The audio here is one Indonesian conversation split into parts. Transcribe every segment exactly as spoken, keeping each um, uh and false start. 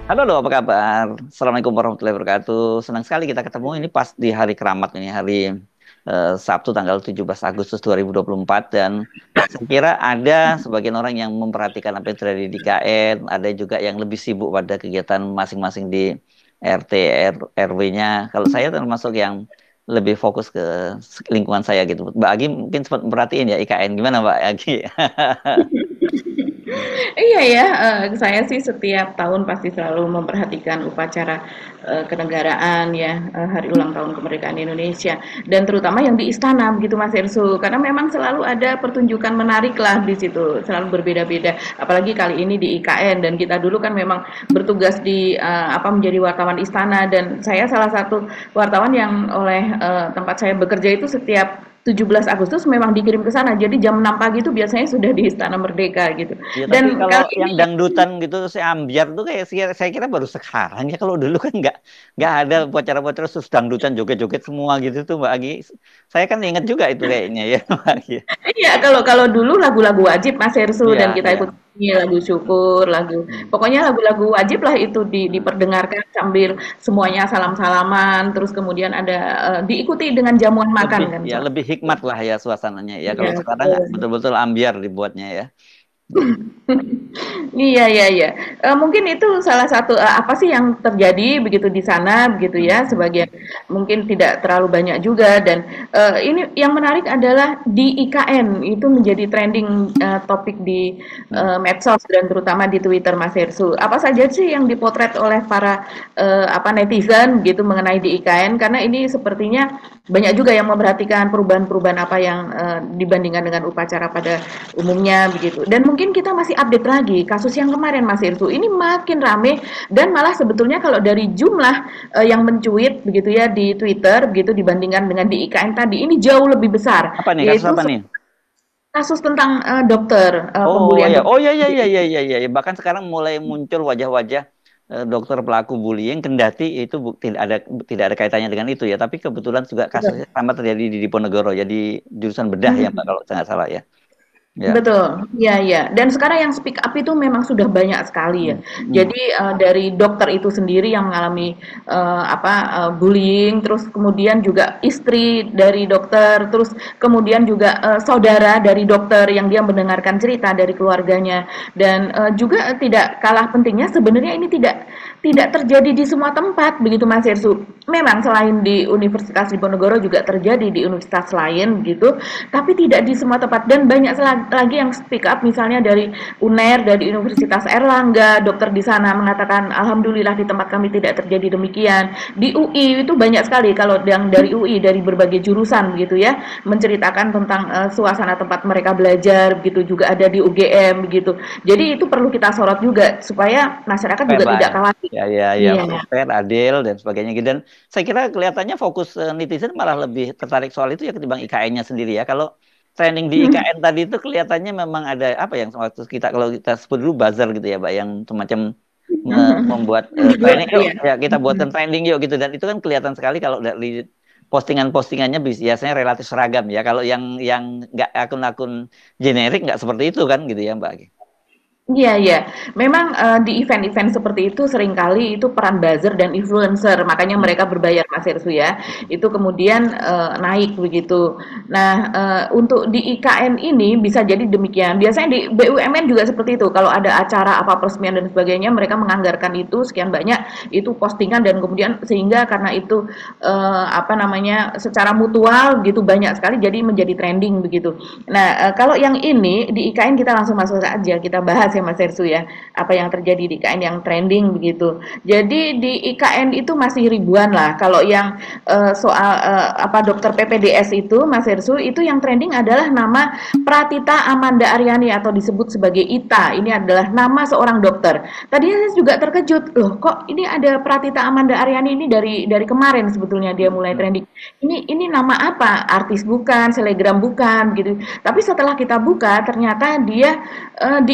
Halo, halo, apa kabar? Assalamualaikum warahmatullahi wabarakatuh. Senang sekali kita ketemu ini pas di hari keramat ini, hari eh, Sabtu tanggal tujuh belas Agustus dua ribu dua puluh empat. Dan saya kira ada sebagian orang yang memperhatikan apa yang terjadi di K N, ada juga yang lebih sibuk pada kegiatan masing-masing di R T, R W nya. Kalau saya termasuk yang lebih fokus ke lingkungan saya gitu. Mbak Agi mungkin sempat memperhatiin ya I K N. Gimana Mbak Agi? Iya ya, eh, saya sih setiap tahun pasti selalu memperhatikan upacara eh, kenegaraan ya, eh, Hari Ulang Tahun Kemerdekaan Indonesia, dan terutama yang di istana begitu Mas Ersu, karena memang selalu ada pertunjukan menarik lah di situ, selalu berbeda-beda. Apalagi kali ini di I K N, dan kita dulu kan memang bertugas di eh, apa menjadi wartawan istana, dan saya salah satu wartawan yang oleh eh, tempat saya bekerja itu setiap tujuh belas Agustus memang dikirim ke sana. Jadi jam enam pagi itu biasanya sudah di Istana Merdeka gitu. Ya, tapi Dan kalau kali yang ini dangdutan gitu, saya ambiar tuh kayak saya, saya kira baru sekarang ya. Kalau dulu kan nggak nggak ada upacara-upacara sus dangdutan joget-joget semua gitu tuh Mbak Agi. Saya kan ingat juga itu kayaknya ya Mbak Agi. iya, kalau kalau dulu lagu-lagu wajib Mas Hersu, Iya, dan kita iya. ikut nyanyi lagu syukur, lagu Hmm. pokoknya lagu-lagu wajib lah itu di, Hmm. diperdengarkan sambil semuanya salam-salaman, terus kemudian ada eh, diikuti dengan jamuan makan Lebih kan. ya lebih hikmat lah ya suasananya ya. Iya, Kalau sekarang betul. betul-betul ambiar dibuatnya ya. Hmm. Iya, iya, iya. Eee, mungkin itu salah satu, eee, apa sih yang terjadi begitu di sana begitu Hmm. ya, Hmm. sebagian mungkin tidak terlalu banyak juga, dan, eee, ini yang menarik adalah di I K N itu menjadi trending, eee, topik di, Hmm. eee, medsos dan terutama di Twitter Mas Hersu. Apa saja sih yang dipotret oleh para, eee, apa, netizen gitu mengenai di I K N? Karena ini sepertinya banyak juga yang memperhatikan perubahan-perubahan apa yang, eee, dibandingkan dengan upacara pada umumnya begitu. Dan mungkin kita masih update lagi kasus yang kemarin Mas Irsu. Ini makin rame, dan malah sebetulnya kalau dari jumlah eh, yang mencuit begitu ya di Twitter begitu dibandingkan dengan di I K N tadi, ini jauh lebih besar, Apa nih kasus yaitu apa nih? kasus tentang eh, dokter, eh, Oh pembulian ya, dokter. oh ya ya ya ya ya ya. Ya. Bahkan sekarang mulai muncul wajah-wajah eh, dokter pelaku bullying, kendati itu bu- tidak ada tidak ada kaitannya dengan itu ya. Tapi kebetulan juga kasusnya sama terjadi di Diponegoro, ya di jurusan bedah ya Mbak kalau saya nggak salah ya. Ya. Betul, iya, iya. Dan sekarang yang speak up itu memang sudah banyak sekali ya. Hmm. Hmm. Jadi uh, dari dokter itu sendiri yang mengalami uh, apa uh, bullying, terus kemudian juga istri dari dokter, terus kemudian juga uh, saudara dari dokter yang dia mendengarkan cerita dari keluarganya, dan uh, juga uh, tidak kalah pentingnya sebenarnya ini tidak tidak terjadi di semua tempat begitu Mas Yersu. Memang selain di Universitas Diponegoro juga terjadi di universitas lain begitu, tapi tidak di semua tempat, dan banyak lagi yang speak up misalnya dari U N E R, dari Universitas Erlangga, dokter di sana mengatakan alhamdulillah di tempat kami tidak terjadi demikian. Di U I itu banyak sekali kalau yang dari U I dari berbagai jurusan begitu ya, menceritakan tentang uh, suasana tempat mereka belajar begitu, juga ada di U G M begitu. Jadi itu perlu kita sorot juga supaya masyarakat Fair juga lah tidak ya. khawatir. Ya, ya, ya, Iya. fair, adil dan sebagainya gitu. Dan saya kira kelihatannya fokus eh, netizen malah lebih tertarik soal itu ya ketimbang I K N-nya sendiri ya. Kalau trending di I K N tadi itu kelihatannya memang ada apa yang waktu kita kalau kita sebut dulu buzzer gitu ya, Mbak, yang semacam me- membuat eh, trending, yuk Iya. ya kita buatkan trending yuk gitu. Dan itu kan kelihatan sekali kalau dari postingan-postingannya bis- biasanya relatif seragam ya. Kalau yang yang nggak akun-akun generik nggak seperti itu kan gitu ya, Mbak. Iya, iya. Memang, eee, di event-event seperti itu seringkali itu peran buzzer dan influencer, makanya Hmm. mereka berbayar Mas Hersu ya. Itu kemudian, eee, naik begitu. Nah, eee, untuk di I K N ini bisa jadi demikian. Biasanya di B U M N juga seperti itu, kalau ada acara apa peresmian dan sebagainya, mereka menganggarkan itu sekian banyak, itu postingan, dan kemudian sehingga karena itu, eee, apa namanya, secara mutual gitu banyak sekali jadi menjadi trending begitu. Nah, eee, kalau yang ini di I K N kita langsung masuk aja, kita bahas ya Mas Hersu ya, apa yang terjadi di I K N yang trending begitu. Jadi di I K N itu masih ribuan lah. Kalau yang uh, soal uh, apa dokter P P D S itu Mas Hersu, itu yang trending adalah nama Pratita Amanda Aryani atau disebut sebagai Ita. Ini adalah nama seorang dokter. Tadinya saya juga terkejut, loh kok ini ada Pratita Amanda Aryani ini dari dari kemarin sebetulnya dia mulai Hmm. trending. Ini ini nama apa? Artis bukan, selegram bukan gitu. Tapi setelah kita buka ternyata dia uh, diindikasikan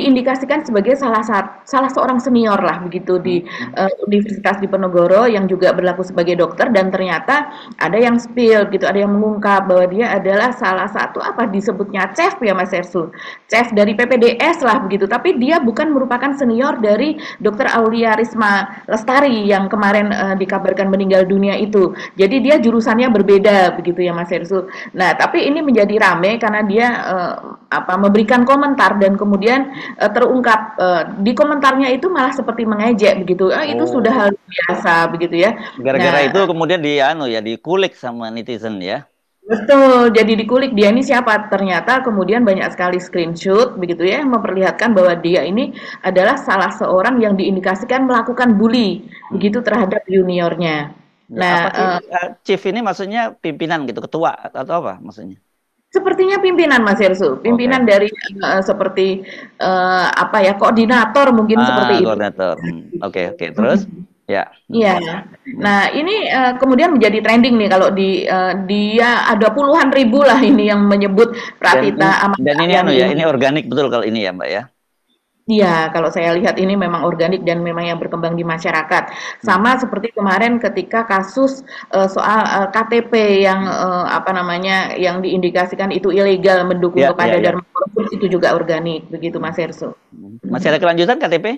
diindikasikan sebagai salah sat salah seorang senior lah begitu di, Hmm. eee, Universitas Diponegoro yang juga berlaku sebagai dokter dan ternyata ada yang spill gitu, ada yang mengungkap bahwa dia adalah salah satu apa disebutnya chef ya Mas Ersu, chef dari P P D S lah begitu, tapi dia bukan merupakan senior dari Dokter Aulia Risma Lestari yang kemarin, eee, dikabarkan meninggal dunia itu. Jadi dia jurusannya berbeda begitu ya Mas Ersu. Nah, tapi ini menjadi rame karena dia, eee, apa, memberikan komentar dan kemudian, eee, terungkap, eee, di komentarnya itu malah seperti mengejek begitu, "Ah, itu sudah Oh, hal biasa," begitu ya. gara-gara itu Nah, kemudian di anu ya dikulik sama netizen ya. betul, jadi dikulik dia ini siapa, ternyata kemudian banyak sekali screenshot begitu ya, yang memperlihatkan bahwa dia ini adalah salah seorang yang diindikasikan melakukan bully Hmm. begitu terhadap juniornya. Ya, Nah, apa sih eee, eh, chief ini maksudnya pimpinan gitu, ketua atau apa maksudnya? sepertinya pimpinan Mas Hersu, pimpinan Oke. dari, eee, seperti, eee, apa ya, koordinator mungkin Ah, seperti itu. koordinator. Hmm. Oke, oke. Terus? Mhm. Ya. Hmm. Iya. Hmm. Nah, ini, eee, kemudian menjadi trending nih kalau di, eee, dia ada puluhan ribu lah ini yang menyebut Dan Pratita ini dan Amanda ini anu Aryani ya, ini. ini organik betul kalau ini ya, Mbak ya. Iya, kalau saya lihat ini memang organik dan memang yang berkembang di masyarakat. Hmm. Sama seperti kemarin ketika kasus, eee, soal, eee, K T P yang, eee, apa namanya, yang diindikasikan itu ilegal mendukung Ya, ya, kepada ya. Dharma Korupsi itu juga organik, begitu Hmm. Mas Hersu. Hmm. Masih ada Mhm. kelanjutan K T P?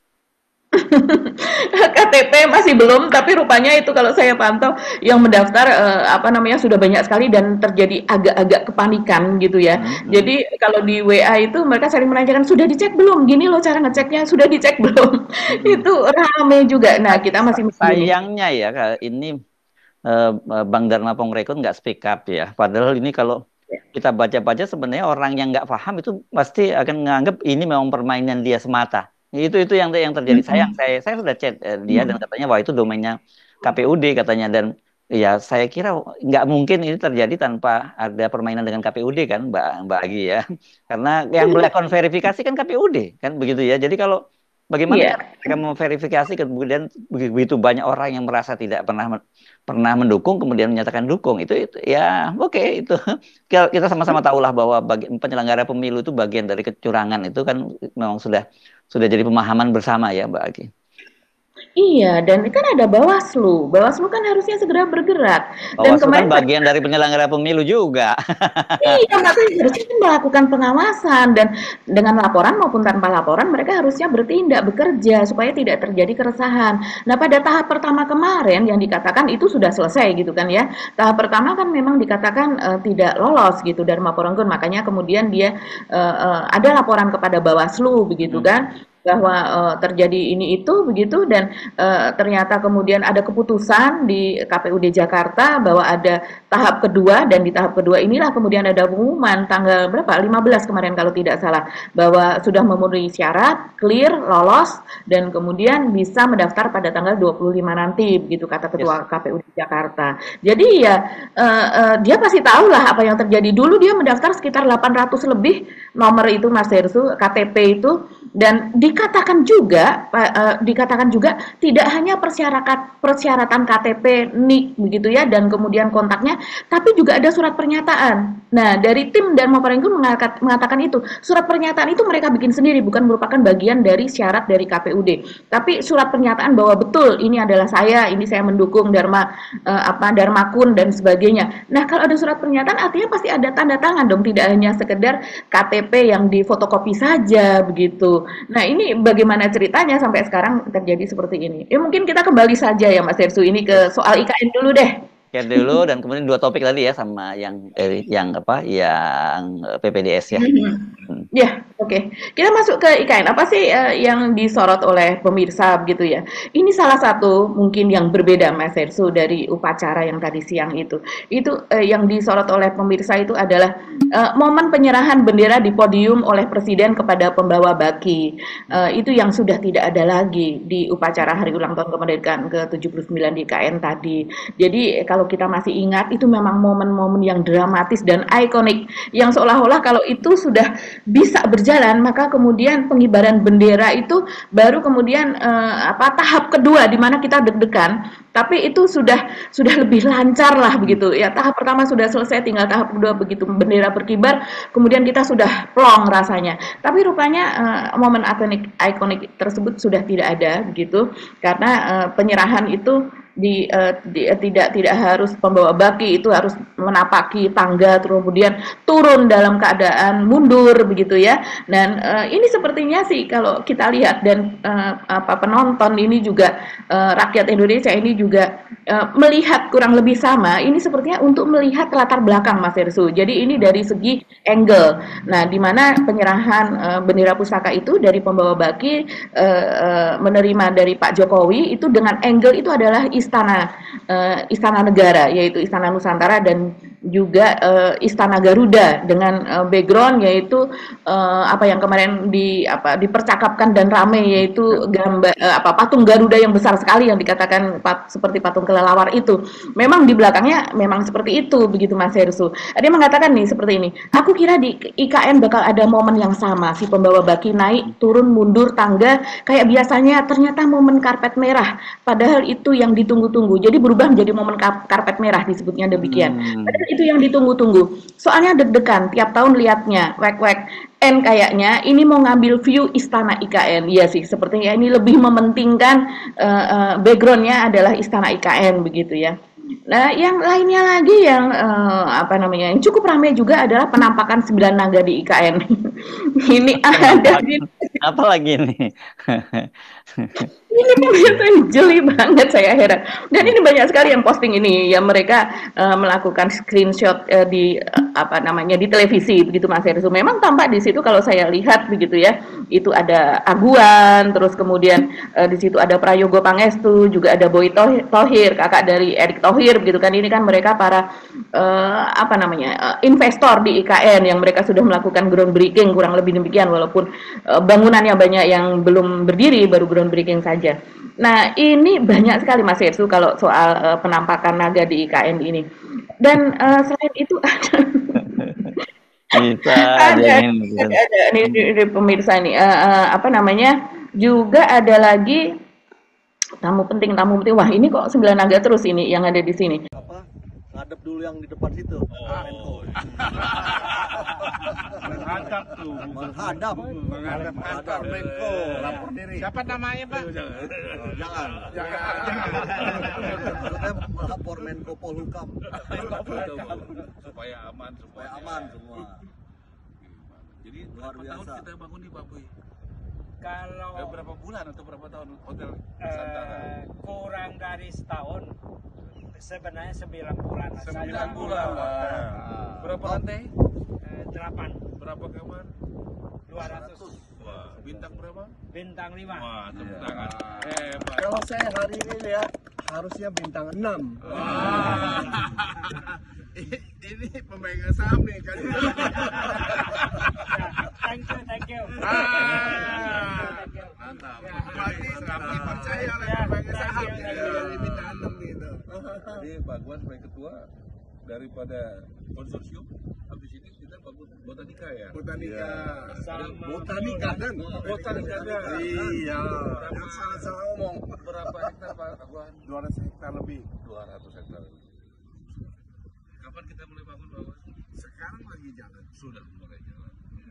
K T P masih belum, tapi rupanya itu kalau saya pantau yang mendaftar, eee, apa namanya, sudah banyak sekali dan terjadi agak-agak kepanikan gitu ya. Hmm. Hmm. Jadi kalau di W A itu mereka saling menanyakan, "Sudah dicek belum? Gini loh cara ngeceknya, sudah dicek belum?" Hmm. Itu rame juga. Nah, Sa- kita masih sa- menunggu nih. Sayangnya ya, Kak, ini eh, Bang Dharma Pongrekun nggak speak up ya. Padahal ini kalau kita baca-baca sebenarnya orang yang nggak paham itu pasti akan menganggap ini memang permainan dia semata. Itu itu yang yang terjadi. Sayang, Mhm, saya saya sudah chat eh, dia dan mhm. katanya wah itu domainnya K P U D katanya dan ya saya kira nggak mungkin ini terjadi tanpa ada permainan dengan K P U D kan Mbak Mbak Agi ya. Karena yang melakukan verifikasi kan K P U D kan begitu ya. Jadi kalau bagaimana Iya. cara mereka memverifikasi kemudian begitu banyak orang yang merasa tidak pernah pernah mendukung kemudian menyatakan dukung itu, itu ya oke itu kita kita sama-sama tahulah bahwa bagi, penyelenggara pemilu itu bagian dari kecurangan itu kan memang sudah sudah jadi pemahaman bersama ya Mbak Aki. Iya, dan kan ada Bawaslu. Bawaslu kan harusnya segera bergerak. Dan Bawaslu kan kemarin bagian dari penyelenggara pemilu juga. iya, makanya harusnya kan melakukan pengawasan dan dengan laporan maupun tanpa laporan mereka harusnya bertindak, bekerja supaya tidak terjadi keresahan. Nah, pada tahap pertama kemarin yang dikatakan itu sudah selesai gitu kan ya. Tahap pertama kan memang dikatakan eh, tidak lolos gitu Dharma Poronggun, makanya kemudian dia eh, eh, ada laporan kepada Bawaslu begitu Hmm. kan bahwa eh, terjadi ini itu begitu dan eh, ternyata kemudian ada keputusan di K P U D Jakarta bahwa ada tahap kedua dan di tahap kedua inilah kemudian ada pengumuman tanggal berapa lima belas kemarin kalau tidak salah bahwa sudah memenuhi syarat, clear, lolos dan kemudian bisa mendaftar pada tanggal dua puluh lima nanti begitu kata Yes. ketua K P U D Jakarta. Jadi ya eh, eh, dia pasti tahu lah apa yang terjadi. Dulu dia mendaftar sekitar delapan ratus lebih nomor itu Mas Hersu, K T P itu dan dikatakan juga uh, dikatakan juga tidak hanya persyaratan persyaratan K T P, N I K begitu ya dan kemudian kontaknya, tapi juga ada surat pernyataan. Nah, dari tim dan Maparengkun mengatakan itu, surat pernyataan itu mereka bikin sendiri bukan merupakan bagian dari syarat dari K P U D. Tapi surat pernyataan bahwa betul ini adalah saya, ini saya mendukung Dharma uh, apa Dharmakun dan sebagainya. Nah, kalau ada surat pernyataan artinya pasti ada tanda tangan dong, tidak hanya sekedar K T P yang difotokopi saja begitu. Nah, ini bagaimana ceritanya sampai sekarang terjadi seperti ini? Ya mungkin kita kembali saja ya Mas Hersu ini ke Yes. soal I K N dulu deh. Share dulu dan kemudian dua topik tadi ya sama yang eh, yang apa yang P P D S ya. Hmm. Ya, oke. Kita masuk ke I K N. Apa sih uh, yang disorot oleh pemirsa begitu ya? Ini salah satu mungkin yang berbeda Mas Hersu dari upacara yang tadi siang itu. Itu uh, yang disorot oleh pemirsa itu adalah uh, momen penyerahan bendera di podium oleh presiden kepada pembawa baki. Uh, itu yang sudah tidak ada lagi di upacara hari ulang tahun kemerdekaan ke tujuh puluh sembilan di I K N tadi. Jadi kalau kita masih ingat itu memang momen-momen yang dramatis dan ikonik yang seolah-olah kalau itu sudah bisa berjalan berjalan, maka kemudian pengibaran bendera itu baru kemudian eh, apa tahap kedua di mana kita deg-degan, tapi itu sudah sudah lebih lancar lah begitu ya. Tahap pertama sudah selesai, tinggal tahap kedua begitu bendera berkibar, kemudian kita sudah plong rasanya. Tapi rupanya eh, momen ikonik ikonik tersebut sudah tidak ada begitu, karena eh, penyerahan itu di, uh, di uh, tidak tidak harus pembawa baki itu harus menapaki tangga kemudian turun dalam keadaan mundur begitu ya. Dan uh, ini sepertinya sih kalau kita lihat dan uh, apa penonton ini juga uh, rakyat Indonesia ini juga uh, melihat kurang lebih sama. Ini sepertinya untuk melihat latar belakang Mas Hersu. Jadi ini dari segi angle. Nah, di mana penyerahan uh, bendera pusaka itu dari pembawa baki uh, uh, menerima dari Pak Jokowi itu dengan angle itu adalah istana uh, istana negara, yaitu Istana Nusantara dan juga uh, Istana Garuda dengan uh, background yaitu uh, apa yang kemarin di apa dipercakapkan dan ramai, yaitu gambar uh, apa patung Garuda yang besar sekali yang dikatakan pat, seperti patung kelelawar itu. Memang di belakangnya memang seperti itu begitu Mas Hersu. Dia mengatakan nih seperti ini. Aku kira di I K N bakal ada momen yang sama, si pembawa baki naik turun mundur tangga kayak biasanya, ternyata momen karpet merah. Padahal itu yang ditunggu-tunggu. Jadi berubah menjadi momen karpet merah disebutnya demikian. Hmm. Padahal itu yang ditunggu-tunggu. Soalnya deg-degan tiap tahun lihatnya, wek-wek. N kayaknya ini mau ngambil view Istana I K N. Iya sih, sepertinya ini lebih mementingkan uh, uh, backgroundnya adalah Istana I K N begitu ya. Nah, yang lainnya lagi yang uh, apa namanya yang cukup ramai juga adalah penampakan sembilan naga di I K N. Ini ada di... apa lagi ini? Ini pemirsa jeli banget, saya heran. Dan ini banyak sekali yang posting ini, yang mereka uh, melakukan screenshot uh, di uh, apa namanya di televisi begitu Mas Hersu. Memang tampak di situ kalau saya lihat begitu ya, itu ada Aguan, terus kemudian uh, di situ ada Prayogo Pangestu, juga ada Boy Thohir, kakak dari Erick Thohir begitu kan. Ini kan mereka para uh, apa namanya uh, investor di I K N yang mereka sudah melakukan groundbreaking kurang lebih demikian, walaupun uh, bangunannya banyak yang belum berdiri, baru groundbreaking saja. Nah, ini banyak sekali Mas Hersu kalau soal uh, penampakan naga di I K N ini. Dan uh, selain itu ada Bisa, ada, ada, ada ini, ini pemirsa nih uh, uh, apa namanya juga ada lagi tamu penting tamu penting. Wah, ini kok sembilan naga terus ini yang ada di sini. Apa? Ngadep dulu yang di depan situ. Oh. Menghadap tuh. Menghadap. Menghadap kantor Menko. Lapor diri. Siapa namanya, Pak? Jangan. Jangan. Maksudnya melapor Menko Polhukam. Supaya aman, Supaya aman semua. Jadi Luar berapa biasa. tahun kita bangun di Pak Boy? Kalau Eh, berapa bulan atau berapa tahun hotel eh, Nusantara? kurang dari setahun, sebenarnya sembilan bulan. Sembilan bulan. Nah. Berapa lantai? Eh, delapan, Berapa kamar? dua ratus. Wah, bintang berapa? Bintang lima. Wah, tepuk tangan. Hebat. Kalau saya hari ini lihat harusnya bintang enam. Wah. Ini pemegang saham nih kan. Thank you, thank you. Ah, mantap. Berarti kami percaya oleh pemegang saham dari bintang enam gitu. Jadi Pak Guan sebagai ketua daripada konsorsium, habis ini kita bagus botanika ya. Botanika. Sama Botanika kan? Botanika kan? Iya. Jangan salah-salah ngomong. Berapa hektar Pak Guan? dua ratus hektar lebih. dua ratus hektar. Kapan kita mulai bangun Pak Guan? Sekarang lagi jalan. Sudah mulai jalan.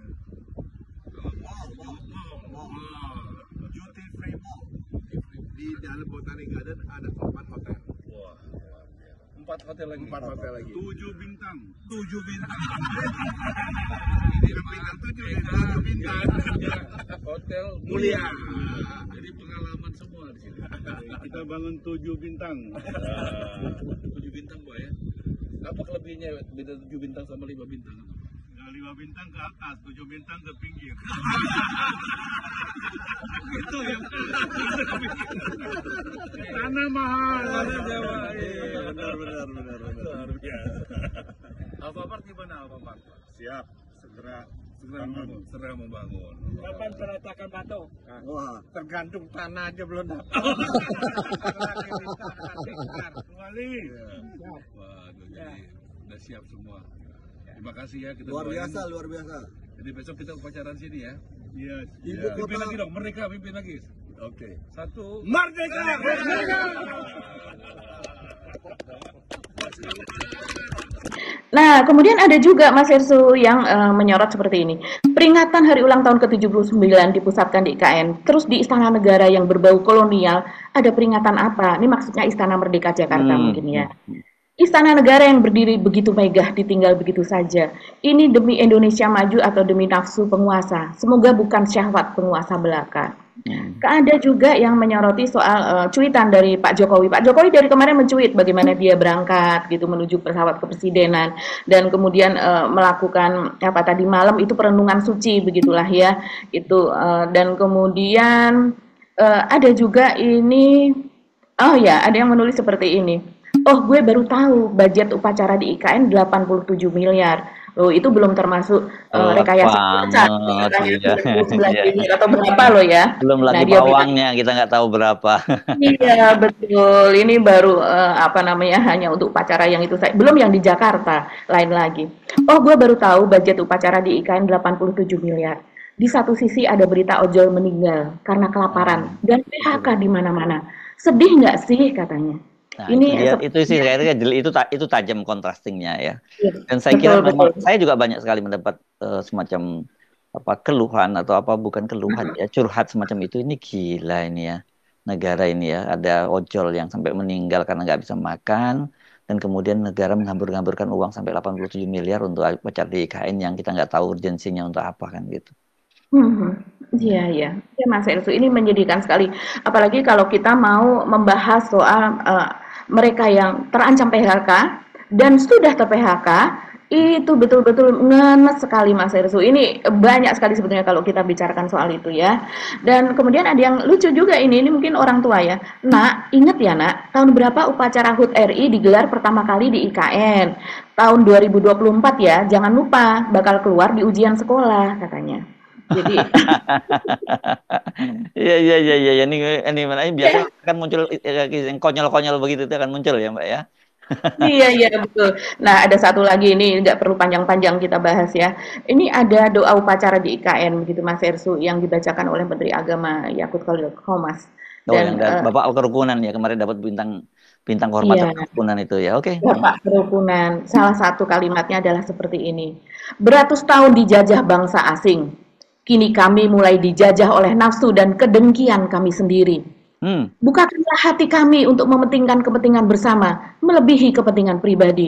Wow, wow, wow. Duty free mall. Di dalam Botanic Garden ada empat hotel. Wah, empat hotel lagi. Empat hotel lagi. Tujuh bintang. Tujuh bintang. Ini bintang tujuh, tujuh bintang. Hotel mulia. Jadi pengalaman semua di sini. Kita bangun tujuh bintang. Tujuh bintang Pak ya. Apa kelebihannya beda tujuh bintang sama lima bintang? Lima bintang ke atas, tujuh bintang ke pinggir. Itu yang tanah mahal. Benar, benar, benar, benar. Alfamart gimana Alfamart? Siap, segera Segera membangun. Segera membangun. kapan peletakan batu? Wah, tergantung tanah aja belum dapat. Wali. Waduh, jadi udah siap semua. Terima kasih ya kita luar doain. biasa, luar biasa. Jadi besok kita upacara di sini ya. Iya. Ibu kota pimpin lagi dong, merdeka pimpin lagi. Oke. Satu. Merdeka! Merdeka! Nah, kemudian ada juga Mas Hersu yang uh, menyorot seperti ini. Peringatan hari ulang tahun ke tujuh puluh sembilan dipusatkan di I K N. Terus di Istana Negara yang berbau kolonial, ada peringatan apa? Ini maksudnya Istana Merdeka Jakarta Hmm. mungkin ya. Istana Negara yang berdiri begitu megah ditinggal begitu saja. Ini demi Indonesia maju atau demi nafsu penguasa? Semoga bukan syahwat penguasa belaka. Hmm. Ada juga yang menyoroti soal uh, cuitan dari Pak Jokowi. Pak Jokowi dari kemarin mencuit bagaimana dia berangkat gitu menuju pesawat kepresidenan dan kemudian uh, melakukan apa tadi malam itu perenungan suci begitulah ya. Itu uh, dan kemudian uh, ada juga ini oh ya, ada yang menulis seperti ini. Oh, gue baru tahu budget upacara di I K N delapan puluh tujuh miliar. Loh, itu belum termasuk uh, Telat rekayasa cuaca, banget, iya. sembilan puluh sembilan Iya. miliar atau berapa loh ya. Belum Nah, lagi dia bilang, bawangnya, kita nggak tahu berapa. iya betul, ini baru eh, apa namanya hanya untuk upacara yang itu saya belum yang di Jakarta, lain lagi. Oh, gue baru tahu budget upacara di I K N delapan puluh tujuh miliar. Di satu sisi ada berita ojol meninggal karena kelaparan dan P H K di mana-mana. Sedih nggak sih katanya? Nah, Ini itu, dia, sep- itu sih kayaknya jeli- itu ta- itu tajam kontrastingnya ya. Iya, Dan saya betul kira betul. memang saya juga banyak sekali mendapat eh, semacam apa keluhan atau apa bukan keluhan ya curhat semacam itu. Ini gila ini ya negara ini ya, ada ojol yang sampai meninggal karena nggak bisa makan dan kemudian negara menghambur-hamburkan uang sampai delapan puluh tujuh miliar untuk acara di I K N yang kita nggak tahu urgensinya untuk apa kan gitu. Mhm. Iya, iya. Ya, Mas Elsu, ini menyedihkan sekali. Apalagi kalau kita mau membahas soal eh, mereka yang terancam P H K dan sudah ter P H K, itu betul-betul ngenes sekali Mas Elsu. Ini banyak sekali sebetulnya kalau kita bicarakan soal itu ya. Dan kemudian ada yang lucu juga ini, ini mungkin orang tua ya. Nak, inget ya nak, tahun berapa upacara H U T R I digelar pertama kali di I K N? Tahun dua ribu dua puluh empat ya, jangan lupa bakal keluar di ujian sekolah katanya. Jadi Iya iya iya iya ini ini mana ini biasanya kan muncul eh, yang konyol-konyol begitu itu akan muncul ya Mbak ya. iya iya betul. Nah ada satu lagi ini nggak perlu panjang-panjang kita bahas ya. Ini ada doa upacara di I K N begitu Mas Ersu yang dibacakan oleh Menteri Agama Yakut Khalil Qomas. Oh Dan yang da- eh, Bapak kerukunan ya kemarin dapat bintang bintang iya kehormatan kerukunan itu ya. Oke. Bapak kerukunan. Salah satu kalimatnya adalah seperti ini. Beratus tahun dijajah bangsa asing. Kini kami mulai dijajah oleh nafsu dan kedengkian kami sendiri. Hmm. Bukakanlah hati kami untuk mementingkan kepentingan bersama, melebihi kepentingan pribadi.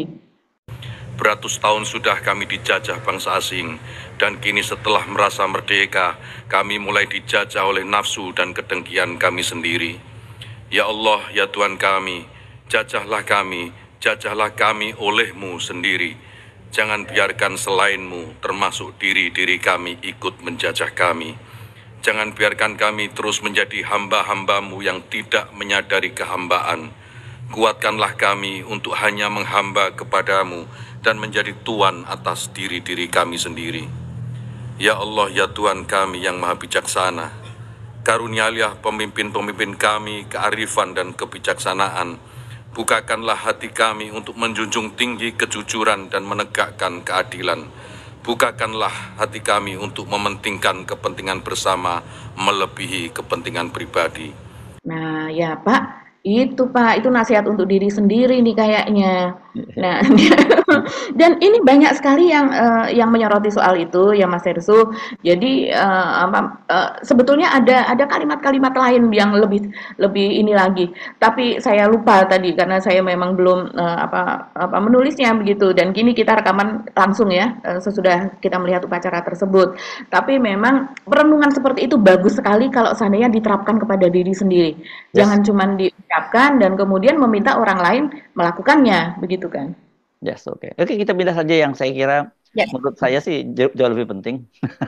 Beratus tahun sudah kami dijajah bangsa asing, dan kini setelah merasa merdeka, kami mulai dijajah oleh nafsu dan kedengkian kami sendiri. Ya Allah, ya Tuhan kami, jajahlah kami, jajahlah kami oleh-Mu sendiri. Jangan biarkan selain-Mu, termasuk diri-diri kami, ikut menjajah kami. Jangan biarkan kami terus menjadi hamba-hamba-Mu yang tidak menyadari kehambaan. Kuatkanlah kami untuk hanya menghamba kepada-Mu dan menjadi Tuan atas diri-diri kami sendiri. Ya Allah, ya Tuhan kami yang maha bijaksana, karunialah pemimpin-pemimpin kami kearifan dan kebijaksanaan. Bukakanlah hati kami untuk menjunjung tinggi kejujuran dan menegakkan keadilan. Bukakanlah hati kami untuk mementingkan kepentingan bersama melebihi kepentingan pribadi. Nah, ya Pak, itu Pak, itu nasihat untuk diri sendiri nih kayaknya. Nah, dan ini banyak sekali yang eh, yang menyoroti soal itu ya Mas Ersu. Jadi eh, apa, eh, sebetulnya ada ada kalimat-kalimat lain yang lebih lebih ini lagi. Tapi saya lupa tadi karena saya memang belum eh, apa apa menulisnya begitu. Dan kini kita rekaman langsung ya eh, sesudah kita melihat upacara tersebut. Tapi memang perenungan seperti itu bagus sekali kalau seandainya diterapkan kepada diri sendiri. Yes. Jangan cuma diucapkan dan kemudian meminta orang lain melakukannya begitu kan. Yes, oke. Oke, kita pindah saja yang saya kira Ya. menurut saya sih jauh, jauh lebih penting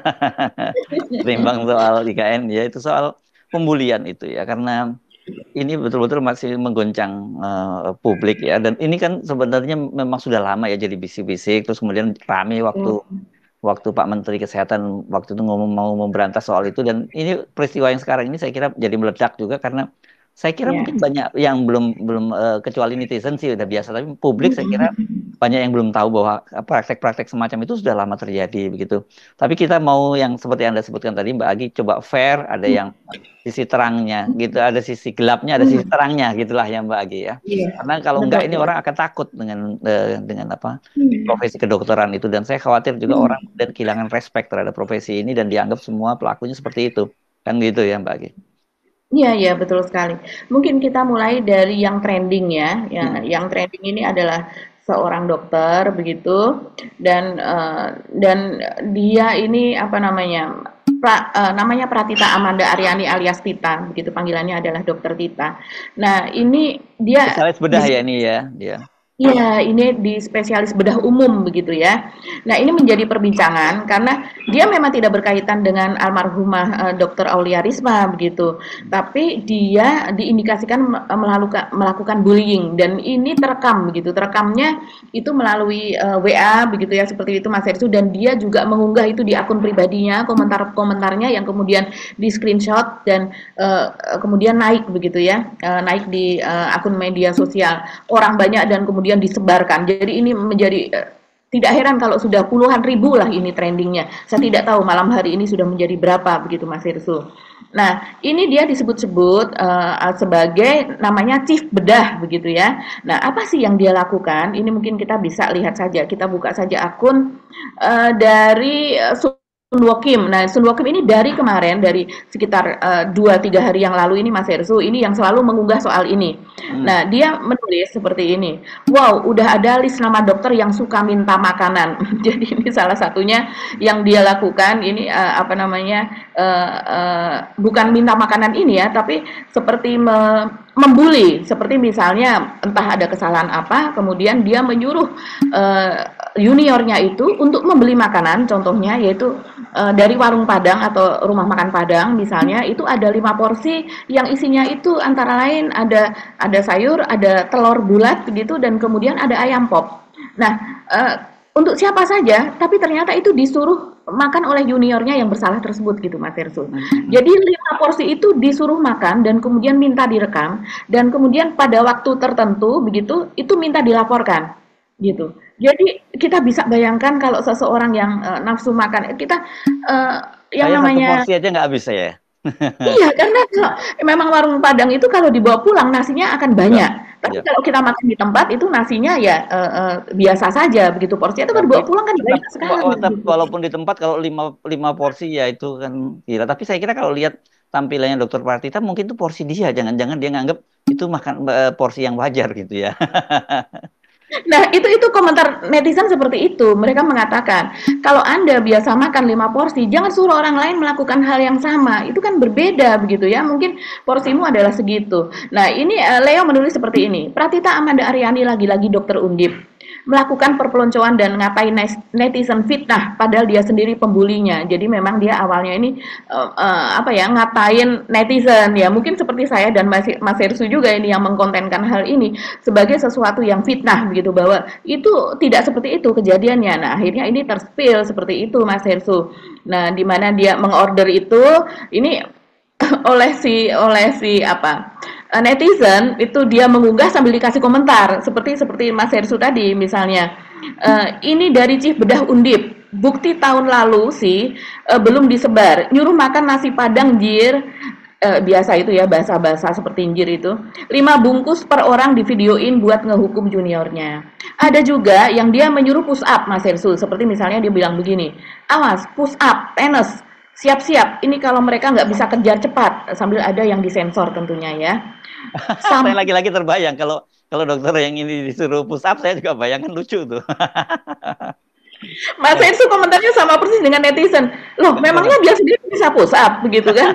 ketimbang soal I K N ya itu soal pembulian itu ya karena ini betul-betul masih menggoncang uh, publik ya dan ini kan sebenarnya memang sudah lama ya jadi bisik-bisik terus kemudian rame waktu waktu Pak Menteri Kesehatan waktu itu ngomong mau memberantas soal itu dan ini peristiwa yang sekarang ini saya kira jadi meledak juga karena Saya kira Ya. mungkin banyak yang belum belum uh, kecuali netizen sih udah biasa, tapi publik saya kira banyak yang belum tahu bahwa praktek-praktek semacam itu sudah lama terjadi begitu. Tapi kita mau yang seperti Anda sebutkan tadi Mbak Agi, coba fair, ada yang sisi terangnya gitu, ada sisi gelapnya, ada sisi terangnya gitulah ya Mbak Agi ya. Iya. Karena kalau Betul, enggak ini betul. orang akan takut dengan uh, dengan apa Hmm. profesi kedokteran itu, dan saya khawatir juga Hmm. orang dan kehilangan respect terhadap profesi ini dan dianggap semua pelakunya seperti itu. Kan gitu ya Mbak Agi. Iya, iya, betul sekali. Mungkin kita mulai dari yang trending ya. Ya, Hmm. yang trending ini adalah seorang dokter begitu, dan eh, dan dia ini apa namanya? Pra- eh, namanya Pratita Amanda Aryani alias Tita, begitu panggilannya adalah Dokter Tita. Nah, ini dia Spesialis bedah ya ini ya dia. Iya, ini di spesialis bedah umum begitu ya. Nah, ini menjadi perbincangan karena dia memang tidak berkaitan dengan almarhumah eh, dokter Aulia Risma begitu. Tapi dia diindikasikan me- melakukan melakukan bullying, dan ini terekam begitu. Terekamnya itu melalui eh, W A begitu ya, seperti itu Mas Hersu, dan dia juga mengunggah itu di akun pribadinya, komentar-komentarnya yang kemudian di screenshot dan eh, kemudian naik begitu ya. Eh, naik di eh, akun media sosial orang banyak dan kemudian disebarkan. Jadi ini menjadi eh, tidak heran kalau sudah puluhan ribu lah ini trendingnya. Saya tidak tahu malam hari ini sudah menjadi berapa begitu Mas Hirsu. Nah, ini dia disebut-sebut eh, sebagai namanya chief bedah begitu ya. Nah, apa sih yang dia lakukan? Ini mungkin kita bisa lihat saja. Kita buka saja akun eh, dari eh, Sun Wokim. Nah, Sun Wokim ini dari kemarin, dari sekitar dua tiga hari yang lalu ini Mas Hersu, ini yang selalu mengunggah soal ini. Hmm. Nah, dia menulis seperti ini. Wow, udah ada list nama dokter yang suka minta makanan. Jadi ini salah satunya yang dia lakukan. Ini uh, apa namanya? Uh, uh, bukan minta makanan ini ya, tapi seperti me membuli. Seperti misalnya entah ada kesalahan apa, kemudian dia menyuruh uh, juniornya itu untuk membeli makanan, contohnya yaitu uh, dari warung Padang atau rumah makan Padang misalnya, itu ada lima porsi yang isinya itu antara lain ada ada sayur, ada telur bulat gitu, dan kemudian ada ayam pop. Nah, uh, untuk siapa saja, tapi ternyata itu disuruh makan oleh juniornya yang bersalah tersebut gitu Mas Hersu. Jadi lima porsi itu disuruh makan dan kemudian minta direkam, dan kemudian pada waktu tertentu begitu itu minta dilaporkan gitu. Jadi kita bisa bayangkan kalau seseorang yang uh, nafsu makan, kita uh, yang Saya namanya satu porsi aja nggak habis saya. iya, karena kalau memang warung Padang itu kalau dibawa pulang nasinya akan banyak. Tapi Ya. kalau kita makan di tempat itu nasinya ya uh, uh, biasa saja begitu porsinya. Itu kan dibawa pulang kan banyak sekali. Tetap, Gitu. walaupun di tempat kalau lima, lima porsi ya itu kan gila. Tapi saya kira kalau lihat tampilannya dokter Pratita mungkin itu porsi dia. Jangan-jangan dia nganggap itu makan uh, porsi yang wajar gitu ya. Nah, itu itu komentar netizen seperti itu. Mereka mengatakan, kalau Anda biasa makan lima porsi, jangan suruh orang lain melakukan hal yang sama. Itu kan berbeda begitu ya. Mungkin porsimu adalah segitu. Nah, ini uh, Leo menulis seperti ini. Pratita Amanda Aryani lagi-lagi dokter Undip melakukan perpeloncoan dan ngatain netizen fitnah padahal dia sendiri pembulinya. Jadi memang dia awalnya ini uh, uh, apa ya, ngatain netizen ya. Mungkin seperti saya dan Mas, Mas Hersu juga ini yang mengkontenkan hal ini sebagai sesuatu yang fitnah begitu, bahwa itu tidak seperti itu kejadiannya. Nah, akhirnya ini terspill seperti itu Mas Hersu. Nah, di mana dia mengorder itu ini oleh si oleh si apa? netizen itu dia mengunggah sambil dikasih komentar seperti seperti Mas Hersu tadi misalnya, uh, ini dari Chief Bedah Undip, bukti tahun lalu sih uh, belum disebar, nyuruh makan nasi padang jir, uh, biasa itu ya bahasa-bahasa seperti jir itu, lima bungkus per orang di videoin buat ngehukum juniornya. Ada juga yang dia menyuruh push up Mas Hersu, seperti misalnya dia bilang begini, awas push up tenis, siap-siap, ini kalau mereka nggak bisa kejar cepat, sambil ada yang disensor tentunya ya. Sam saya lagi-lagi terbayang kalau kalau dokter yang ini disuruh push up, saya juga bayangkan lucu tuh. Mas Hersu komentarnya sama persis dengan netizen. Loh, memangnya dia sendiri bisa push up begitu kan?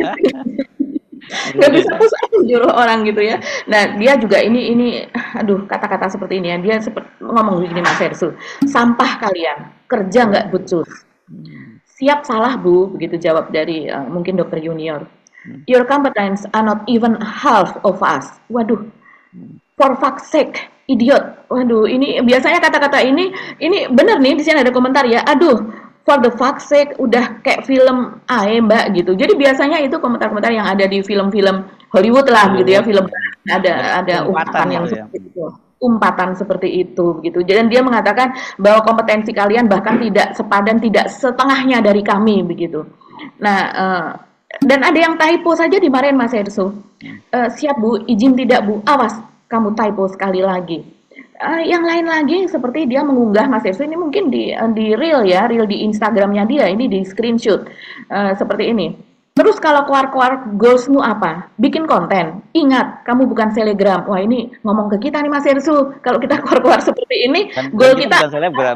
Nggak bisa push up juru orang gitu ya. Nah, dia juga ini ini aduh, kata-kata seperti ini ya. Dia seperti ngomong begini Mas Hersu, sampah kalian, kerja nggak becus. Siap salah Bu, begitu jawab dari uh, mungkin dokter junior. Your competence are not even half of us. Waduh, for fuck's sake, idiot. Waduh, ini biasanya kata-kata ini, ini bener nih, di sini ada komentar ya. Aduh, for the fuck's sake, udah kayak film ae mbak gitu. Jadi biasanya itu komentar-komentar yang ada di film-film Hollywood lah begitu ya, Hollywood, film ya. ada Ya, ada umpatan ungkapan yang gitu ya. seperti itu. Umpatan seperti itu begitu. Dan dia mengatakan bahwa kompetensi kalian bahkan tidak sepadan, tidak setengahnya dari kami begitu. Nah, eh, dan ada yang typo saja dimarahin Mas Erso. Eh, siap Bu, izin tidak Bu, awas kamu typo sekali lagi. Eh, yang lain lagi seperti dia mengunggah Mas Erso ini mungkin di eh, di reel ya, reel di Instagramnya dia ini di screenshot eh, seperti ini. Terus kalau keluar-keluar goalsmu apa? Bikin konten. Ingat, kamu bukan selebgram. Wah ini ngomong ke kita nih Mas Ersu. Kalau kita keluar-keluar seperti ini, Kan, goal kan kita kita bukan selebgram.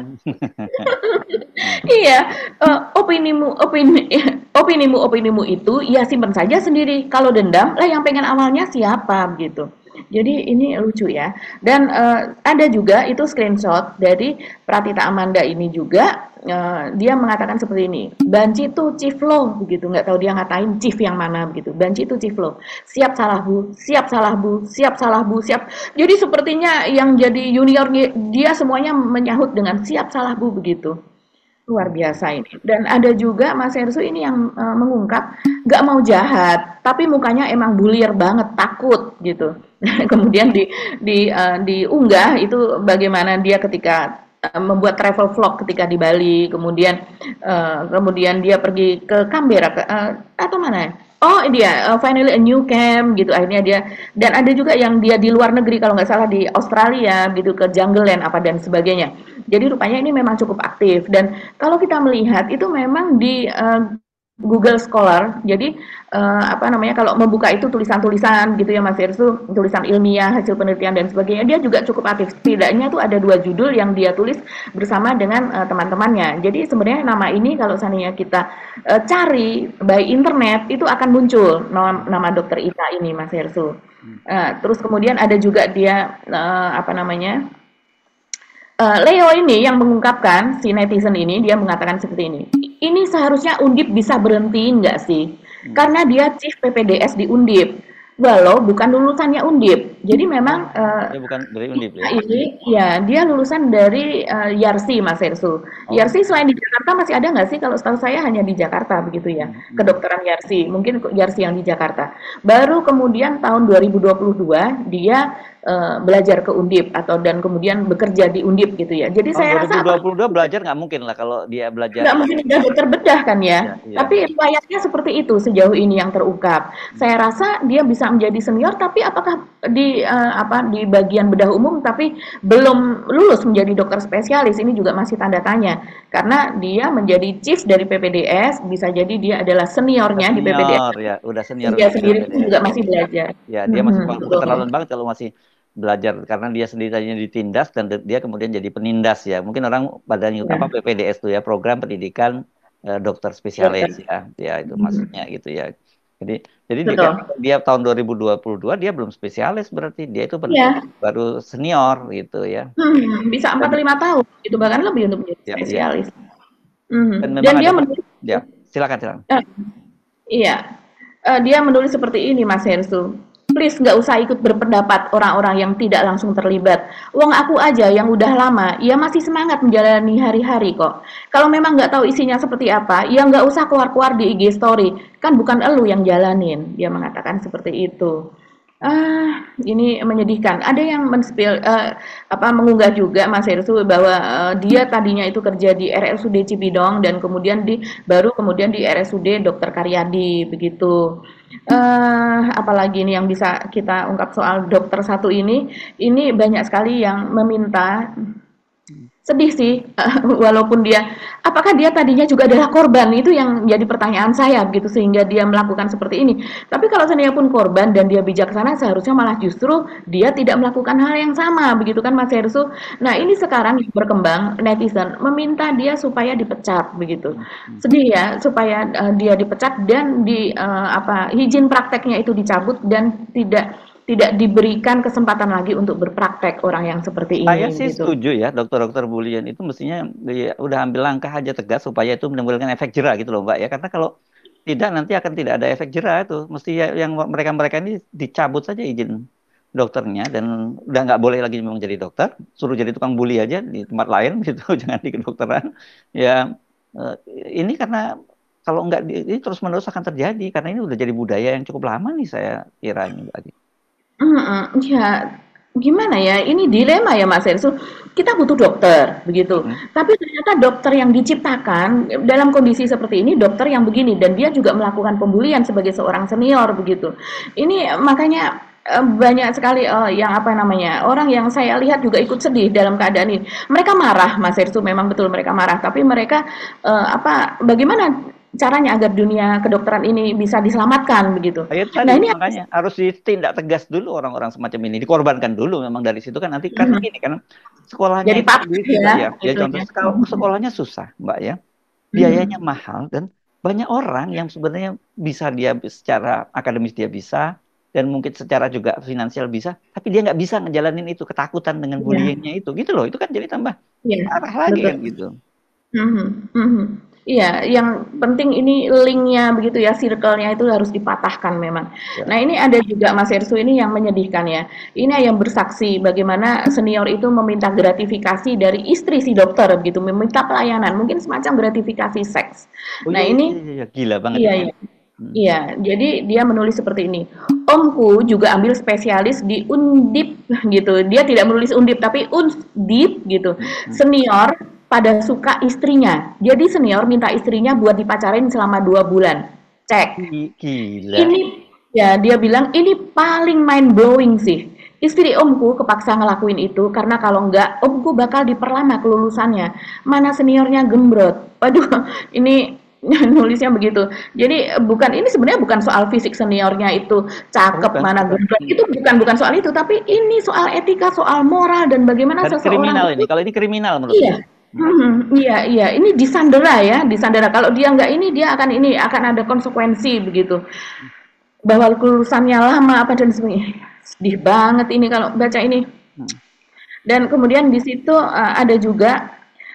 iya, eh, opinimu, opini, opinimu, opinimu itu ya simpan saja sendiri. Kalau dendam, lah yang pengen awalnya siapa gitu. Jadi ini lucu ya. Dan eh, ada juga itu screenshot dari Pratita Amanda ini juga. eh, dia mengatakan seperti ini. Banci itu chief lo begitu. Nggak tahu dia ngatain chief yang mana begitu. Banci itu chief lo. Siap salah bu, siap salah bu, siap salah bu, siap. Jadi sepertinya yang jadi junior dia semuanya menyahut dengan siap salah bu begitu. Luar biasa ini. Dan ada juga Mas Ersu ini yang uh, mengungkap nggak mau jahat, tapi mukanya emang bulir banget, takut gitu. Kemudian di di uh, diunggah itu bagaimana dia ketika uh, membuat travel vlog ketika di Bali, kemudian uh, kemudian dia pergi ke Canberra ke, uh, atau mana? Oh dia uh, finally a new camp gitu akhirnya dia, dan ada juga yang dia di luar negeri kalau nggak salah di Australia gitu ke Jungle Land apa dan sebagainya. Jadi rupanya ini memang cukup aktif, dan kalau kita melihat itu memang di uh, Google Scholar. Jadi uh, apa namanya kalau membuka itu tulisan-tulisan gitu ya Mas Ersu, tulisan ilmiah, hasil penelitian dan sebagainya, dia juga cukup aktif. Setidaknya tuh ada dua judul yang dia tulis bersama dengan uh, teman-temannya. Jadi sebenarnya nama ini kalau seandainya kita uh, cari by internet itu akan muncul nama, nama dokter Ita ini Mas Ersu. Uh, terus kemudian ada juga dia uh, apa namanya Uh, Leo ini yang mengungkapkan, si netizen ini, dia mengatakan seperti ini. Ini seharusnya Undip bisa berhentiin nggak sih? Karena dia Chief P P D S di Undip. Walau bukan lulusannya Undip. Jadi memang uh, Dia bukan dari Undip ya. ini ya dia lulusan dari uh, Yarsi Mas Ersu. Oh. Yarsi selain di Jakarta masih ada nggak sih? Kalau setahu saya hanya di Jakarta begitu ya. Hmm. Kedokteran Yarsi, mungkin Yarsi yang di Jakarta. Baru kemudian tahun dua ribu dua puluh dua dia uh, belajar ke Undip atau dan kemudian bekerja di Undip gitu ya. Jadi Oh, saya rasa dua ribu dua puluh dua belajar nggak mungkin lah kalau dia belajar. nggak mungkin udah dokter bedah kan ya. Ya, iya. Tapi riwayatnya seperti itu sejauh ini yang terungkap. Saya rasa dia bisa menjadi senior, tapi apakah di uh, apa di bagian bedah umum tapi belum lulus menjadi dokter spesialis, ini juga masih tanda tanya. Karena dia menjadi chief dari P P D S, bisa jadi dia adalah seniornya di P P D S. Senior ya, udah senior. Dia sendiri P P D S. pun juga masih belajar. Ya, dia masih Hmm, kurang betul. keterlaluan banget kalau masih belajar, karena dia sendiri tadinya ditindas dan dia kemudian jadi penindas ya. Mungkin orang pada nyebut Ya. apa P P D S itu ya, program pendidikan eh, dokter spesialis ya. Ya itu Hmm. maksudnya gitu ya. Jadi jadi dia, Betul. dia tahun dua ribu dua puluh dua dia belum spesialis, berarti dia itu baru, Iya. baru senior gitu ya. Hmm, bisa empat Dan lima tahun, itu bahkan lebih untuk menjadi ya, ya. spesialis. Hmm. Dan Dan memang dia ada menulis, ya, silakan silakan. eh, iya, Eh, dia menulis seperti ini Mas Hersu. Please nggak usah ikut berpendapat orang-orang yang tidak langsung terlibat. Wong aku aja yang udah lama, ya masih semangat menjalani hari-hari kok. Kalau memang nggak tahu isinya seperti apa, ya nggak usah keluar-keluar di I G story. Kan bukan elu yang jalanin. Dia mengatakan seperti itu. Ah, ini menyedihkan. Ada yang menspil, eh, apa mengunggah juga Mas Hersu bahwa eh, dia tadinya itu kerja di R S U D Cibidong dan kemudian di baru kemudian di R S U D Dokter Karyadi begitu. Eh, apalagi ini yang bisa kita ungkap soal dokter satu ini, ini banyak sekali yang meminta. Sedih sih, walaupun dia, apakah dia tadinya juga adalah korban, itu yang jadi pertanyaan saya, gitu sehingga dia melakukan seperti ini. Tapi kalau seandainya pun korban dan dia bijaksana, seharusnya malah justru dia tidak melakukan hal yang sama, begitu kan Mas Hersu. Nah ini sekarang berkembang, netizen meminta dia supaya dipecat, begitu. Sedih ya, supaya uh, dia dipecat dan di uh, apa izin prakteknya itu dicabut dan tidak tidak diberikan kesempatan lagi untuk berpraktek orang yang seperti ini. Saya sih gitu. setuju ya, dokter-dokter bulian itu mestinya ya, udah ambil langkah aja tegas supaya itu menimbulkan efek jera gitu loh Mbak ya. Karena kalau tidak nanti akan tidak ada efek jera itu. Mesti ya, yang mereka-mereka ini dicabut saja izin dokternya dan udah nggak boleh lagi memang jadi dokter, suruh jadi tukang bully aja di tempat lain gitu, jangan di kedokteran. Ya eh, ini karena kalau enggak ini terus-menerus akan terjadi karena ini udah jadi budaya yang cukup lama nih saya kira ini Mbak Adi. Mm-mm, ya, gimana ya? Ini dilema ya Mas Ersu. Kita butuh dokter, begitu. Hmm. Tapi ternyata dokter yang diciptakan dalam kondisi seperti ini, dokter yang begini, dan dia juga melakukan pembulian sebagai seorang senior, begitu. Ini makanya eh, banyak sekali eh, yang apa namanya orang yang saya lihat juga ikut sedih dalam keadaan ini. Mereka marah, Mas Ersu, memang betul mereka marah. Tapi mereka eh, apa? Bagaimana caranya agar dunia kedokteran ini bisa diselamatkan, begitu? Ya, tadi, Nah ini makanya harus ditindak tegas dulu orang-orang semacam ini, dikorbankan dulu memang dari situ kan nanti kan Mhm. gini kan sekolahnya Jadi itu patuh sendiri, ya, Mbak, ya. Ya gitu contoh ya. kalau Mhm. sekolahnya susah Mbak ya, Mhm. biayanya mahal dan banyak orang yang sebenarnya bisa dia secara akademis dia bisa dan mungkin secara juga finansial bisa, tapi dia nggak bisa ngejalanin itu ketakutan dengan Iya, bullyingnya itu, gitu loh. Itu kan jadi tambah iya, parah lagi betul. kan gitu. Mhm, mhm. Iya, yang penting ini link-nya begitu ya, circle-nya itu harus dipatahkan memang. Ya. Nah, ini ada juga Mas Ersu ini yang menyedihkan ya. Ini yang bersaksi bagaimana senior itu meminta gratifikasi dari istri si dokter begitu, meminta pelayanan, mungkin semacam gratifikasi seks. Oh Nah, iya, iya, ini iya, iya. Gila banget iya, itu. iya. Hmm. Iya, jadi dia menulis seperti ini. Omku juga ambil spesialis di Undip gitu. Dia tidak menulis Undip tapi Undip gitu. Hmm. Senior pada suka istrinya. Jadi senior minta istrinya buat dipacarin selama dua bulan. Cek. Gi- Gila. Ini ya dia bilang ini paling mind blowing sih. Istri omku kepaksa ngelakuin itu karena kalau enggak omku bakal diperlama kelulusannya. Mana seniornya gembrot. Waduh, ini nulisnya begitu. Jadi bukan ini sebenarnya bukan soal fisik seniornya itu cakep Bukan, mana bukan. gembrot. Itu bukan bukan soal itu, tapi ini soal etika, soal moral dan bagaimana Dan seseorang kriminal itu ini. Kalau ini kriminal menurut iya. saya. Mhm, iya, iya. Ini disandera ya, disandera. Kalau dia nggak ini, dia akan ini akan ada konsekuensi begitu. Bahwa kelulusannya lama apa dan sebagainya. Sedih banget ini kalau baca ini. Hmm. Dan kemudian di situ uh, ada juga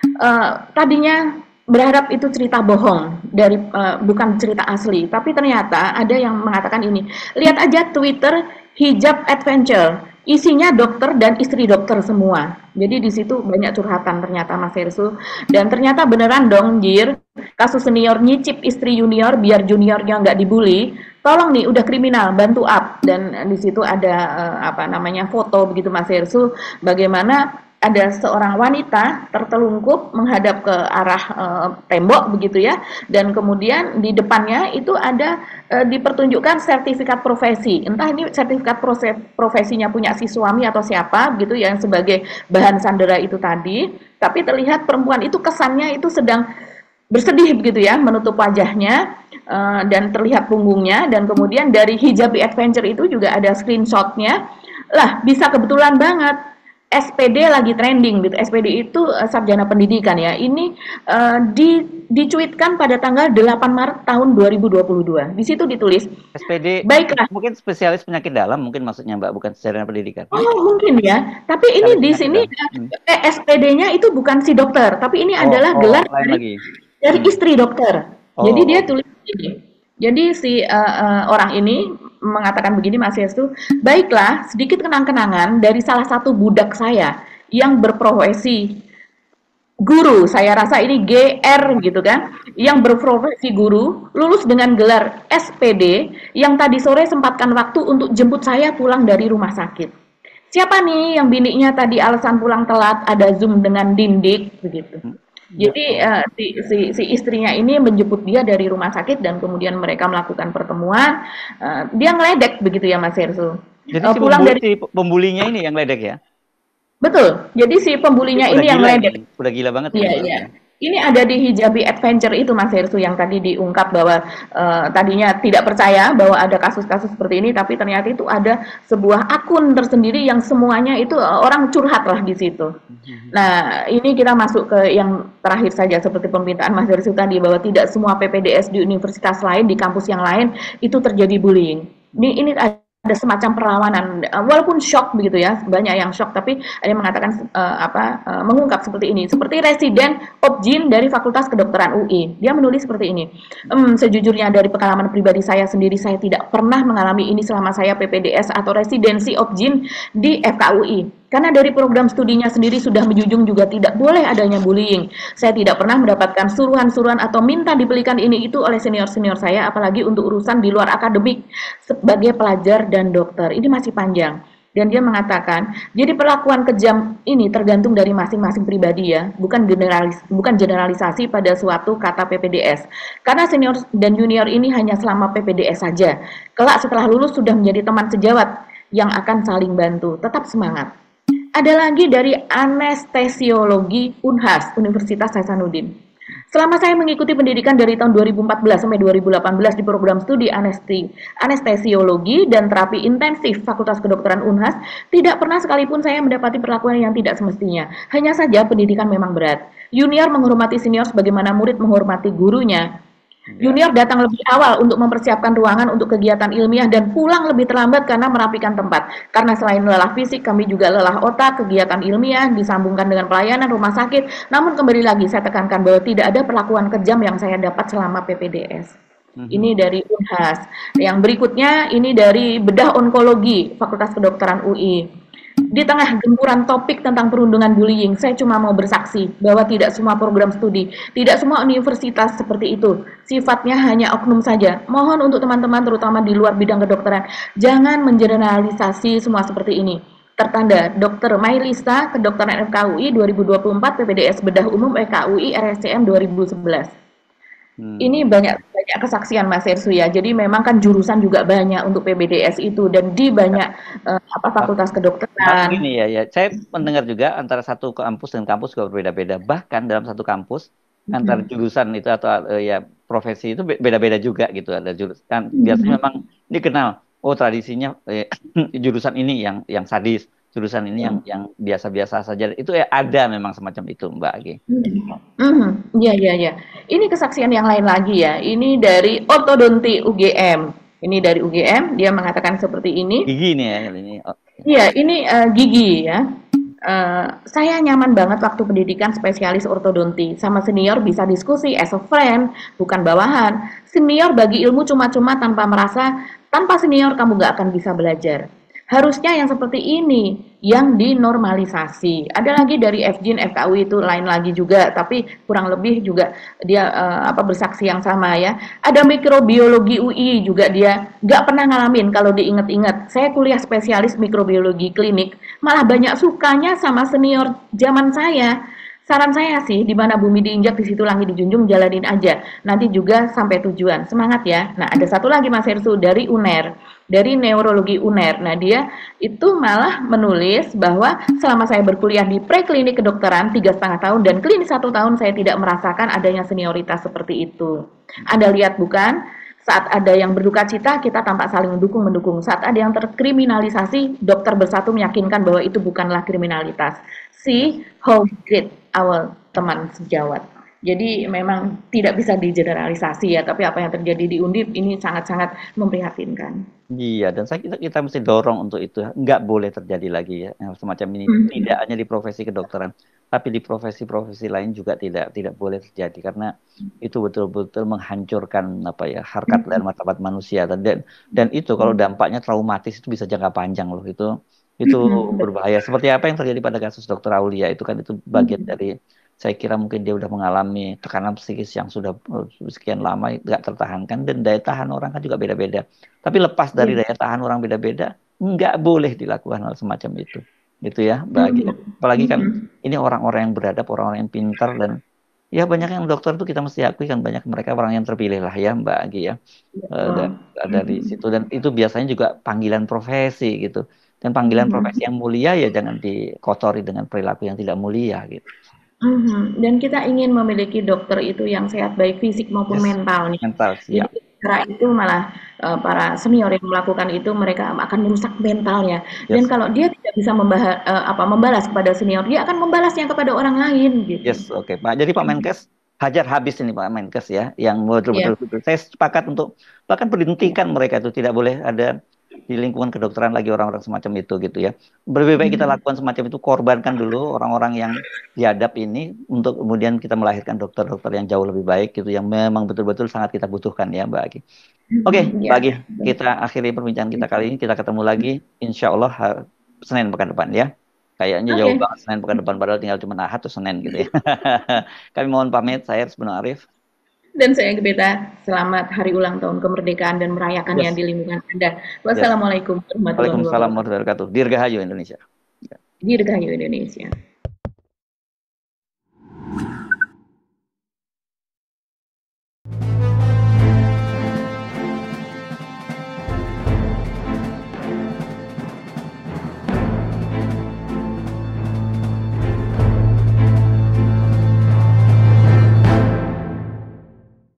uh, tadinya berharap itu cerita bohong dari uh, bukan cerita asli, tapi ternyata ada yang mengatakan ini. Lihat aja Twitter Hijab Adventure. Isinya dokter dan istri dokter semua. Jadi di situ banyak curhatan ternyata Mas Ersu. Dan ternyata beneran dong, Jir. Kasus senior nyicip istri junior biar juniornya nggak dibully. Tolong nih, udah kriminal, bantu up. Dan di situ ada eh, apa namanya foto begitu Mas Ersu. Bagaimana ada seorang wanita tertelungkup menghadap ke arah eh, tembok begitu ya, dan kemudian di depannya itu ada eh, dipertunjukkan sertifikat profesi, entah ini sertifikat proses, profesinya punya si suami atau siapa begitu yang sebagai bahan sandera itu tadi, tapi terlihat perempuan itu kesannya itu sedang bersedih begitu ya, menutup wajahnya eh, dan terlihat punggungnya, dan kemudian dari Hijabi Adventure itu juga ada screenshotnya, lah bisa kebetulan banget S P D lagi trending gitu. S P D itu uh, sarjana pendidikan ya. Ini uh, di dicuitkan pada tanggal delapan Maret tahun dua ribu dua puluh dua. Di situ ditulis S P D baiklah. mungkin spesialis penyakit dalam mungkin maksudnya Mbak, bukan sarjana pendidikan. Oh, mungkin ya. Tapi ini di sini Hmm. eh, S P D-nya itu bukan si dokter, tapi ini Oh, adalah oh, gelar lain dari, lagi. dari Hmm. istri dokter. Oh, Jadi dia oh. tulis ini. Jadi si uh, uh, orang ini mengatakan begini Mas Yestu, baiklah sedikit kenang-kenangan dari salah satu budak saya yang berprofesi guru, saya rasa ini G R gitu kan, yang berprofesi guru, lulus dengan gelar S P D, yang tadi sore sempatkan waktu untuk jemput saya pulang dari rumah sakit. Siapa nih yang biniknya tadi alasan pulang telat, ada Zoom dengan Dindik begitu. Jadi uh, si, si, si istrinya ini menjemput dia dari rumah sakit dan kemudian mereka melakukan pertemuan. Uh, dia ngeledek begitu ya Mas Hersu. Jadi Uh, si pulang pembuli, dari si pembulinya ini yang ledek ya? betul. Jadi si pembulinya Udah ini yang gila ngeledek. ini, udah gila banget Iya, ini. iya. Ini ada di Hijabi Adventure itu Mas Hersu yang tadi diungkap bahwa uh, tadinya tidak percaya bahwa ada kasus-kasus seperti ini, tapi ternyata itu ada sebuah akun tersendiri yang semuanya itu uh, orang curhat lah di situ. Nah, ini kita masuk ke yang terakhir saja seperti pemberitaan Mas Hersu tadi bahwa tidak semua P P D S di universitas lain, di kampus yang lain itu terjadi bullying. Ini ini ada ada semacam perlawanan, walaupun shock begitu ya, banyak yang shock, tapi ada yang mengatakan uh, apa uh, mengungkap seperti ini, seperti residen Opjin dari Fakultas Kedokteran U I, dia menulis seperti ini, ehm, sejujurnya dari pengalaman pribadi saya sendiri, saya tidak pernah mengalami ini selama saya P P D S atau residensi Opjin di F K U I. Karena dari program studinya sendiri sudah menjunjung juga tidak boleh adanya bullying. Saya tidak pernah mendapatkan suruhan-suruhan atau minta dibelikan ini itu oleh senior-senior saya, apalagi untuk urusan di luar akademik sebagai pelajar dan dokter. Ini masih panjang. Dan dia mengatakan, jadi perlakuan kejam ini tergantung dari masing-masing pribadi ya, bukan generalis, bukan generalisasi pada suatu kata P P D S. Karena senior dan junior ini hanya selama P P D S saja. Kelak setelah lulus sudah menjadi teman sejawat yang akan saling bantu. Tetap semangat. Ada lagi dari anestesiologi Unhas, Universitas Hasanuddin. Selama saya mengikuti pendidikan dari tahun dua ribu empat belas sampai dua ribu delapan belas di program studi anesti, anestesiologi dan terapi intensif Fakultas Kedokteran Unhas, tidak pernah sekalipun saya mendapati perlakuan yang tidak semestinya. Hanya saja pendidikan memang berat. Junior menghormati senior sebagaimana murid menghormati gurunya. Junior datang lebih awal untuk mempersiapkan ruangan untuk kegiatan ilmiah dan pulang lebih terlambat karena merapikan tempat. Karena selain lelah fisik, kami juga lelah otak, kegiatan ilmiah disambungkan dengan pelayanan rumah sakit. Namun kembali lagi saya tekankan bahwa tidak ada perlakuan kejam yang saya dapat selama P P D S. Mm-hmm. Ini dari Unhas. Yang berikutnya ini dari bedah onkologi Fakultas Kedokteran U I. Di tengah gempuran topik tentang perundungan bullying, saya cuma mau bersaksi bahwa tidak semua program studi, tidak semua universitas seperti itu. Sifatnya hanya oknum saja. Mohon untuk teman-teman terutama di luar bidang kedokteran, jangan mengeneralisasi semua seperti ini. Tertanda Dokter Mailisa, Kedokteran F K U I dua ribu dua puluh empat, P P D S Bedah Umum F K U I R S C M dua ribu sebelas. Hmm. Ini banyak banyak kesaksian Mas Hersu ya. Jadi memang kan jurusan juga banyak untuk P B D S itu dan di banyak uh, apa fakultas kedokteran. Ini ya ya. Saya mendengar juga antara satu kampus dan kampus juga berbeda-beda. Bahkan dalam satu kampus hmm. antara jurusan itu atau uh, ya profesi itu beda-beda juga gitu. Ada jurusan hmm. biasanya memang dikenal. Oh tradisinya eh, jurusan ini yang yang sadis. Jurusan ini yang yang biasa-biasa saja itu ya ada memang semacam itu Mbak Agi. Hmm, ya ya ya. Ini kesaksian yang lain lagi ya. Ini dari ortodonti U G M. Ini dari U G M dia mengatakan seperti ini. Gigi nih ya ini. Iya ini uh, gigi ya. Uh, saya nyaman banget waktu pendidikan spesialis ortodonti. Sama senior bisa diskusi as a friend, bukan bawahan. Senior bagi ilmu cuma-cuma tanpa merasa tanpa senior kamu gak akan bisa belajar. Harusnya yang seperti ini yang dinormalisasi. Ada lagi dari F J I N, F K U I itu lain lagi juga, tapi kurang lebih juga dia uh, apa bersaksi yang sama ya. Ada mikrobiologi U I juga dia nggak pernah ngalamin kalau diinget-inget. Saya kuliah spesialis mikrobiologi klinik, malah banyak sukanya sama senior zaman saya. Saran saya sih, di mana bumi diinjak, di situ langit dijunjung, jalanin aja. Nanti juga sampai tujuan. Semangat ya. Nah, ada satu lagi Mas Hersu dari U N E R, dari neurologi U N E R. Nah, dia itu malah menulis bahwa selama saya berkuliah di preklinik kedokteran tiga setengah tahun dan klinis satu tahun, saya tidak merasakan adanya senioritas seperti itu. Anda lihat bukan? Saat ada yang berduka cita, kita tampak saling mendukung-mendukung. Saat ada yang terkriminalisasi, dokter bersatu meyakinkan bahwa itu bukanlah kriminalitas. See how great our teman sejawat. Jadi memang tidak bisa digeneralisasi ya, tapi apa yang terjadi di Undip ini sangat-sangat memprihatinkan. Iya, dan saya kita, kita mesti dorong untuk itu, nggak boleh terjadi lagi ya semacam ini. Hmm. Tidak hanya di profesi kedokteran, tapi di profesi-profesi lain juga tidak tidak boleh terjadi karena itu betul-betul menghancurkan apa ya harkat dan martabat manusia dan dan itu kalau dampaknya traumatis itu bisa jangka panjang loh itu. Itu berbahaya. Seperti apa yang terjadi pada kasus Dokter Aulia itu kan itu bagian dari saya kira mungkin dia udah mengalami tekanan psikis yang sudah sekian lama nggak tertahankan dan daya tahan orang kan juga beda-beda. Tapi lepas dari daya tahan orang beda-beda nggak boleh dilakukan hal semacam itu. Gitu ya. Bagi apalagi kan ini orang-orang yang beradab, orang-orang yang pintar dan ya banyak yang dokter itu kita mesti akui kan banyak mereka orang yang terpilih lah ya Mbak Agi ya. Uh, dari situ dan itu biasanya juga panggilan profesi gitu. Dan panggilan hmm. profesi yang mulia ya jangan dikotori dengan perilaku yang tidak mulia gitu. Hmm. Dan kita ingin memiliki dokter itu yang sehat baik fisik maupun yes. mental. Nih. Mental, siap. Jadi cara itu malah uh, para senior yang melakukan itu mereka akan merusak mentalnya. Yes. Dan kalau dia tidak bisa membahas, uh, apa, membalas kepada senior, dia akan membalasnya kepada orang lain. Gitu. Yes, oke okay. Pak. Jadi Pak Menkes hajar habis ini Pak Menkes ya, yang betul-betul yeah. saya sepakat untuk bahkan berhentikan mereka itu tidak boleh ada di lingkungan kedokteran lagi orang-orang semacam itu gitu ya. Lebih baik kita lakukan semacam itu, korbankan dulu orang-orang yang biadab ini untuk kemudian kita melahirkan dokter-dokter yang jauh lebih baik gitu, yang memang betul-betul sangat kita butuhkan ya Mbak Agi. Oke, okay, Mbak Agi, kita akhiri perbincangan kita kali ini, kita ketemu lagi insya Allah Senin pekan depan ya. Kayaknya Oke. jauh banget Senin pekan depan, padahal tinggal cuma Ahad atau Senin gitu ya. Kami mohon pamit, saya Sebenarnya Arif. Dan saya Gebeta, selamat hari ulang tahun kemerdekaan dan merayakannya Yes. di lingkungan Anda. Wassalamualaikum warahmatullahi Waalaikumsalam wabarakatuh. warahmatullahi wabarakatuh. Dirgahayu Indonesia. Dirgahayu Indonesia.